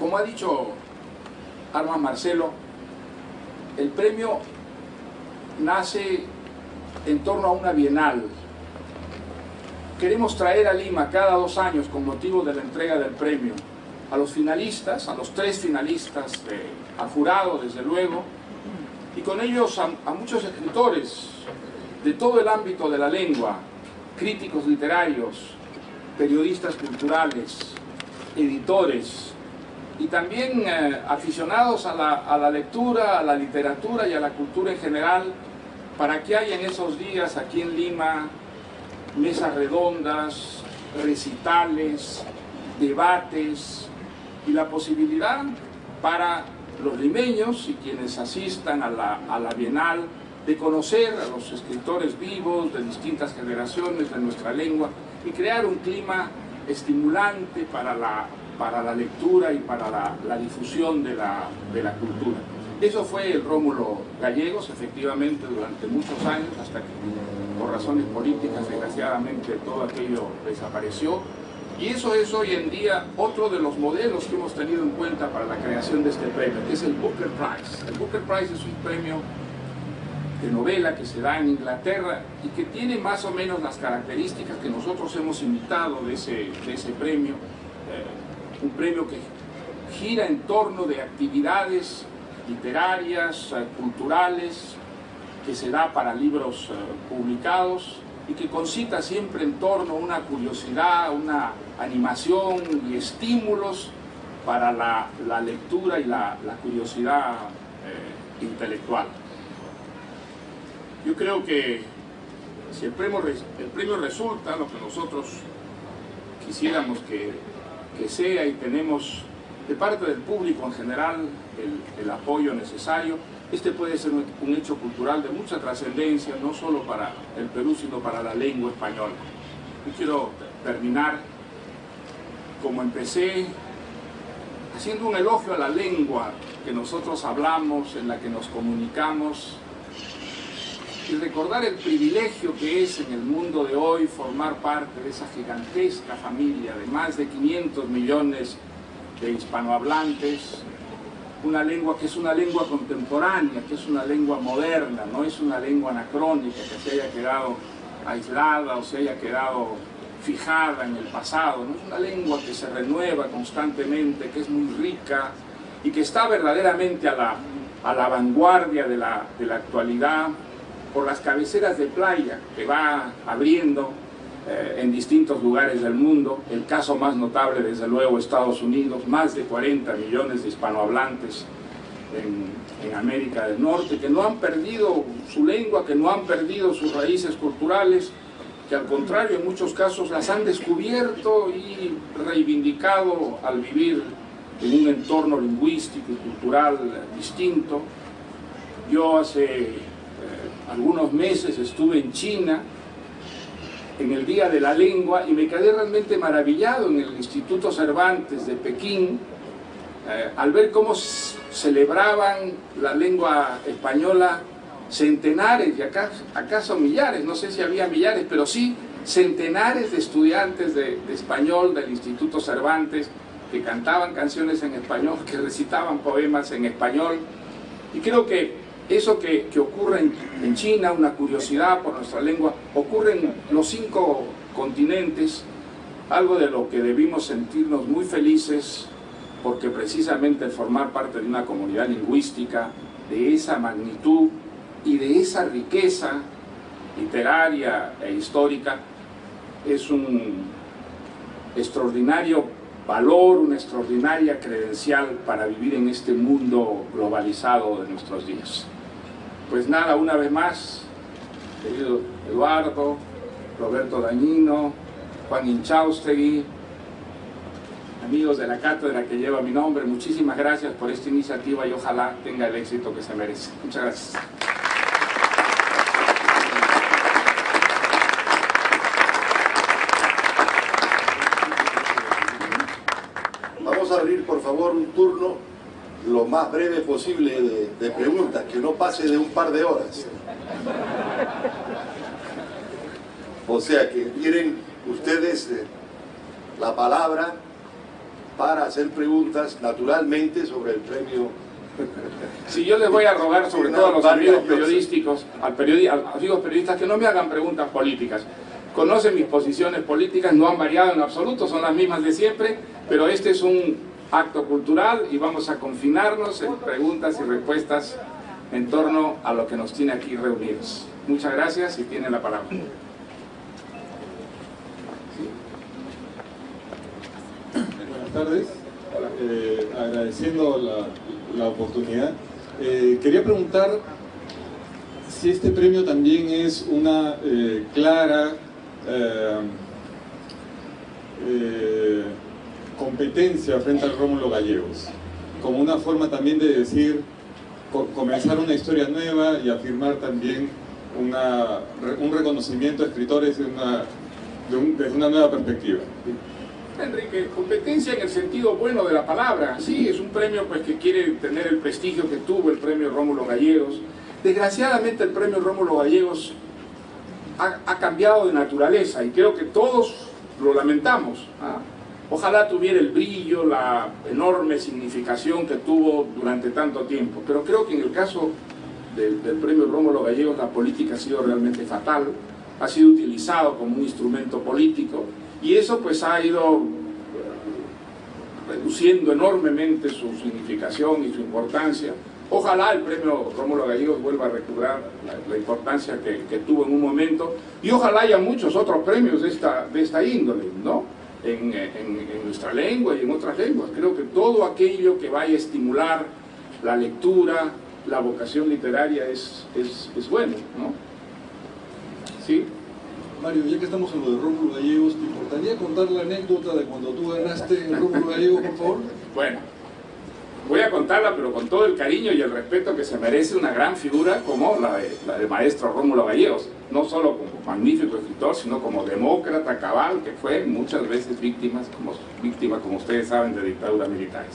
como ha dicho Armas Marcelo, el premio nace en torno a una bienal. Queremos traer a Lima cada 2 años, con motivo de la entrega del premio, a los finalistas, a los 3 finalistas, al jurado desde luego, y con ellos a muchos escritores de todo el ámbito de la lengua, críticos literarios, periodistas culturales, editores, y también aficionados a la lectura, a la literatura y a la cultura en general, para que haya en esos días aquí en Lima mesas redondas, recitales, debates y la posibilidad para los limeños y quienes asistan a la Bienal de conocer a los escritores vivos de distintas generaciones de nuestra lengua y crear un clima estimulante para la lectura y para la difusión de la cultura. Eso fue el Rómulo Gallegos, efectivamente, durante muchos años, hasta que por razones políticas, desgraciadamente, todo aquello desapareció. Y eso es hoy en día otro de los modelos que hemos tenido en cuenta para la creación de este premio, que es el Booker Prize. El Booker Prize es un premio de novela que se da en Inglaterra y que tiene más o menos las características que nosotros hemos imitado de ese premio. Un premio que gira en torno de actividades literarias, culturales, que se da para libros publicados y que concita siempre en torno a una curiosidad, una animación y estímulos para la lectura y la curiosidad intelectual. Yo creo que si el premio resulta lo que nosotros quisiéramos que sea, y tenemos de parte del público en general el apoyo necesario, este puede ser un hecho cultural de mucha trascendencia, no solo para el Perú, sino para la lengua española. Yo quiero terminar como empecé, haciendo un elogio a la lengua que nosotros hablamos, en la que nos comunicamos, y recordar el privilegio que es en el mundo de hoy formar parte de esa gigantesca familia de más de 500 millones de hispanohablantes, una lengua que es una lengua contemporánea, que es una lengua moderna, no es una lengua anacrónica que se haya quedado aislada o se haya quedado fijada en el pasado, no es una lengua que se renueva constantemente, que es muy rica y que está verdaderamente a la vanguardia de la actualidad, por las cabeceras de playa que va abriendo en distintos lugares del mundo. El caso más notable, desde luego, Estados Unidos, más de 40 millones de hispanohablantes en América del Norte, que no han perdido su lengua, que no han perdido sus raíces culturales, que al contrario en muchos casos las han descubierto y reivindicado al vivir en un entorno lingüístico y cultural distinto. Yo hace algunos meses estuve en China en el Día de la Lengua y me quedé realmente maravillado en el Instituto Cervantes de Pekín al ver cómo celebraban la lengua española centenares, y acaso millares, no sé si había millares, pero sí centenares de estudiantes de español del Instituto Cervantes que cantaban canciones en español, que recitaban poemas en español. Y creo que eso que ocurre en China, una curiosidad por nuestra lengua, ocurre en los 5 continentes, algo de lo que debimos sentirnos muy felices, porque precisamente el formar parte de una comunidad lingüística de esa magnitud y de esa riqueza literaria e histórica es un extraordinario valor, una extraordinaria credencial para vivir en este mundo globalizado de nuestros días. Pues nada, una vez más, querido Eduardo, Roberto Dañino, Juan Inchaustegui, amigos de la cátedra que lleva mi nombre, muchísimas gracias por esta iniciativa y ojalá tenga el éxito que se merece. Muchas gracias. Vamos a abrir, por favor, un turno lo más breve posible de preguntas, que no pase de un par de horas. O sea que tienen ustedes la palabra para hacer preguntas naturalmente sobre el premio. Si yo les voy a rogar sobre todo a los amigos periodísticos, amigos periodistas, que no me hagan preguntas políticas. Conocen mis posiciones políticas, no han variado en absoluto, son las mismas de siempre, pero este es un acto cultural y vamos a confinarnos en preguntas y respuestas en torno a lo que nos tiene aquí reunidos. Muchas gracias y tienen la palabra. Buenas tardes, agradeciendo la oportunidad. Quería preguntar si este premio también es una clara competencia frente al Rómulo Gallegos, como una forma también de decir, comenzar una historia nueva y afirmar también un reconocimiento a escritores desde una nueva perspectiva. Enrique, competencia en el sentido bueno de la palabra. Sí, es un premio pues, que quiere tener el prestigio que tuvo el premio Rómulo Gallegos. Desgraciadamente el premio Rómulo Gallegos ha cambiado de naturaleza y creo que todos lo lamentamos. Ojalá tuviera el brillo, la enorme significación que tuvo durante tanto tiempo, pero creo que en el caso del premio Rómulo Gallegos la política ha sido realmente fatal, ha sido utilizado como un instrumento político y eso pues ha ido reduciendo enormemente su significación y su importancia. Ojalá el premio Rómulo Gallegos vuelva a recobrar la importancia que tuvo en un momento y ojalá haya muchos otros premios de esta índole, ¿no? En nuestra lengua y en otras lenguas. Creo que todo aquello que vaya a estimular la lectura, la vocación literaria es bueno, ¿no? ¿Sí? Mario, ya que estamos en lo de Rómulo Gallegos, ¿te importaría contar la anécdota de cuando tú ganaste en Rómulo Gallegos, por favor? Bueno, voy a contarla, pero con todo el cariño y el respeto que se merece una gran figura como la de maestro Rómulo Gallegos, no solo como magnífico escritor, sino como demócrata cabal, que fue muchas veces víctima, como ustedes saben, de dictaduras militares.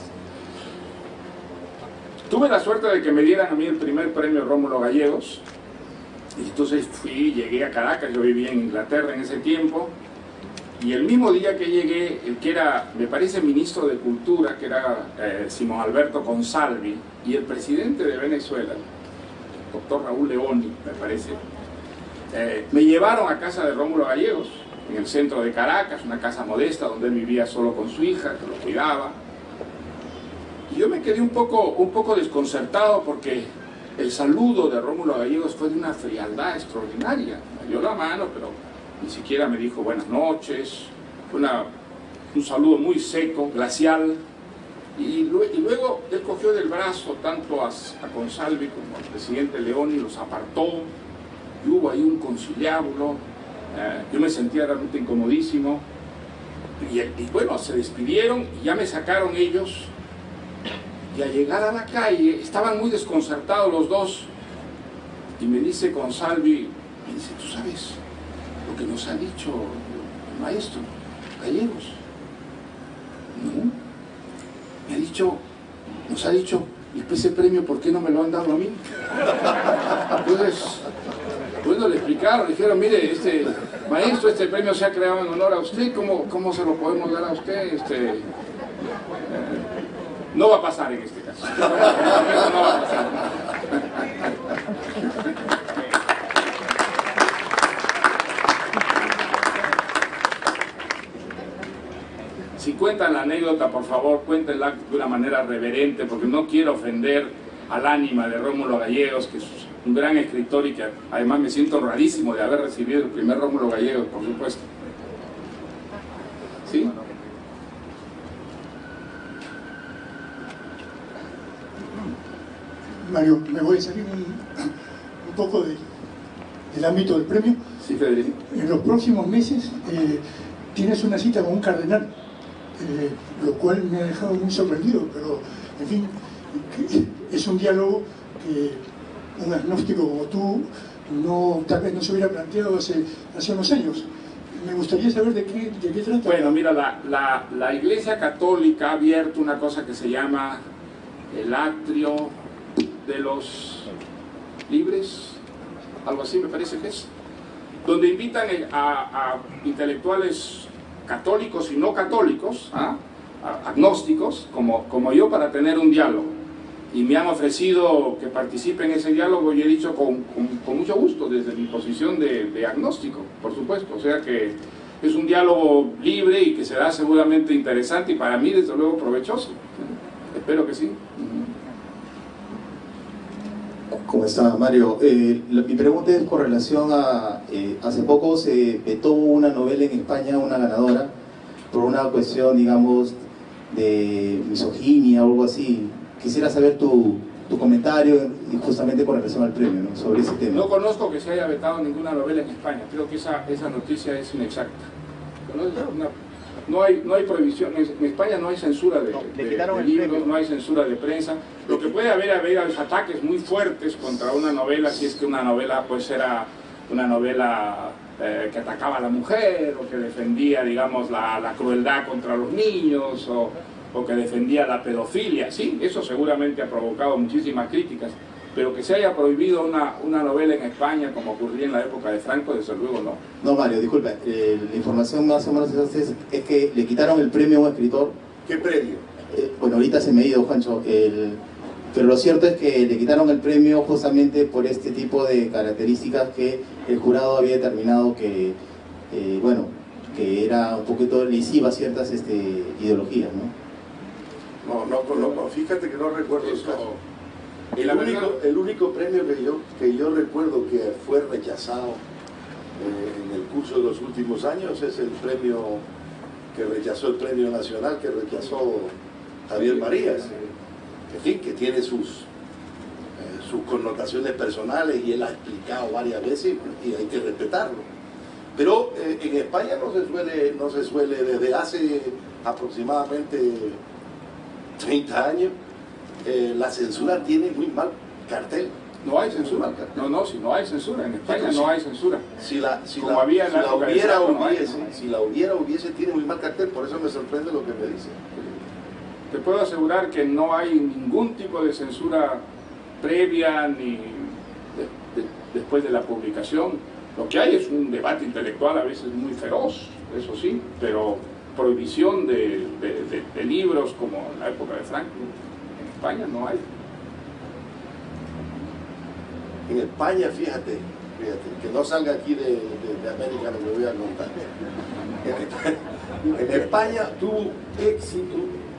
Tuve la suerte de que me dieran a mí el primer premio Rómulo Gallegos, y entonces llegué a Caracas, yo vivía en Inglaterra en ese tiempo, y el mismo día que llegué, el que era, me parece, ministro de Cultura, que era Simón Alberto Consalvi, y el presidente de Venezuela, el doctor Raúl Leoni, me parece, me llevaron a casa de Rómulo Gallegos, en el centro de Caracas, una casa modesta donde él vivía solo con su hija, que lo cuidaba. Y yo me quedé un poco desconcertado porque el saludo de Rómulo Gallegos fue de una frialdad extraordinaria. Me dio la mano, pero ni siquiera me dijo buenas noches. Fue un saludo muy seco, glacial. Y luego él cogió del brazo tanto a Consalvi como al presidente Leoni, los apartó. Y hubo ahí un conciliábulo. Yo me sentía realmente incomodísimo. Y bueno, se despidieron y ya me sacaron ellos. Y al llegar a la calle, estaban muy desconcertados los dos. Y me dice Consalvi, me dice, ¿tú sabes lo que nos ha dicho el maestro Gallegos? No. Nos ha dicho, y ese premio, ¿por qué no me lo han dado a mí? Entonces, bueno, le explicaron, le dijeron, mire, maestro, este premio se ha creado en honor a usted, ¿cómo se lo podemos dar a usted? No va a pasar en este caso. Eso no va a pasar. Si cuentan la anécdota, por favor, cuéntenla de una manera reverente, porque no quiero ofender al ánima de Rómulo Gallegos, que es un gran escritor y que además me siento honradísimo de haber recibido el primer Rómulo Gallegos, por supuesto. ¿Sí? Mario, me voy a salir un poco del ámbito del premio. Sí, Federico. En los próximos meses tienes una cita con un cardenal, lo cual me ha dejado muy sorprendido, pero en fin, es un diálogo que un agnóstico como tú tal vez no se hubiera planteado hace unos años. Me gustaría saber de qué trata. Bueno, mira, la Iglesia Católica ha abierto una cosa que se llama el atrio de los libres, algo así me parece que es, donde invitan a intelectuales católicos y no católicos agnósticos como yo para tener un diálogo. Y me han ofrecido que participe en ese diálogo y he dicho con mucho gusto, desde mi posición de agnóstico, por supuesto. O sea que es un diálogo libre y que será seguramente interesante y para mí, desde luego, provechoso. Espero que sí. ¿Cómo está, Mario? Mi pregunta es con relación a... hace poco se vetó una novela en España, una ganadora, por una cuestión, digamos, de misoginia o algo así. Quisiera saber tu comentario justamente con relación al premio, ¿no? Sobre ese tema. No conozco que se haya vetado ninguna novela en España. Creo que esa noticia es inexacta. No hay prohibición. En España no hay censura de libros, no hay censura de prensa. Lo que puede haber ataques muy fuertes contra una novela, si es que una novela pues era una novela que atacaba a la mujer o que defendía, digamos, la crueldad contra los niños o que defendía la pedofilia. Sí, eso seguramente ha provocado muchísimas críticas, pero que se haya prohibido una novela en España como ocurría en la época de Franco, desde luego no. No, Mario, disculpa, la información más o menos es que le quitaron el premio a un escritor. ¿Qué premio? Bueno, ahorita se me ha ido, Juancho, pero lo cierto es que le quitaron el premio justamente por este tipo de características que el jurado había determinado que, que era un poquito lesiva a ciertas ideologías, ¿no? No, fíjate que no recuerdo el caso. El único premio que yo recuerdo que fue rechazado en el curso de los últimos años es el premio que rechazó el premio nacional, que rechazó Javier Marías, en fin, que tiene sus connotaciones personales y él ha explicado varias veces y hay que respetarlo. Pero en España no se suele desde hace aproximadamente 30 años, la censura tiene muy mal cartel. No hay censura. Si no hay censura. En España no hay censura. Si la hubiese, tiene muy mal cartel. Por eso me sorprende lo que me dice. Te puedo asegurar que no hay ningún tipo de censura previa ni después de la publicación. Lo que hay es un debate intelectual a veces muy feroz, eso sí, pero prohibición de libros como en la época de Franco. En España no hay. En España, fíjate, que no salga aquí de América lo que voy a contar. En España tuvo éxito,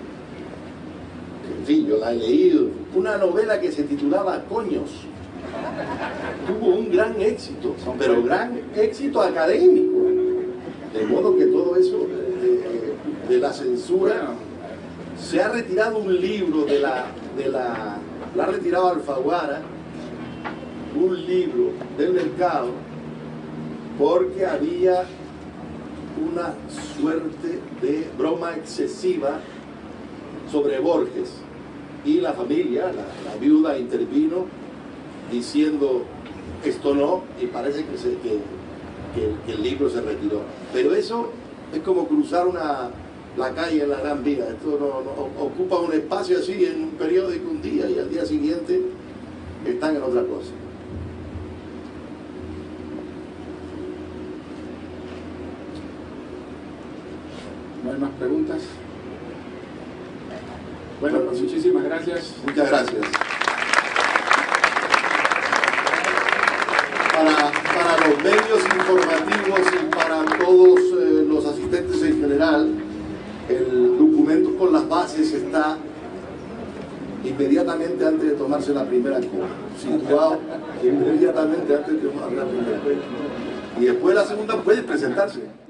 en fin, yo la he leído, una novela que se titulaba Coños. Tuvo un gran éxito, pero gran éxito académico. De modo que todo eso de la censura, se ha retirado un libro la ha retirado Alfaguara, un libro del mercado, porque había una suerte de broma excesiva sobre Borges, y la familia, la viuda intervino diciendo esto no, y parece que el libro se retiró. Pero eso es como cruzar la calle en la Gran Vía. Esto no ocupa un espacio así en un periódico un día y al día siguiente están en otra cosa. ¿No hay más preguntas? Bueno, pues muchísimas gracias. Muchas gracias. Para los medios informativos y para todos los asistentes en general, el documento con las bases está inmediatamente antes de tomarse la primera copa, situado inmediatamente antes de tomar la primera copa. Y después la segunda puede presentarse.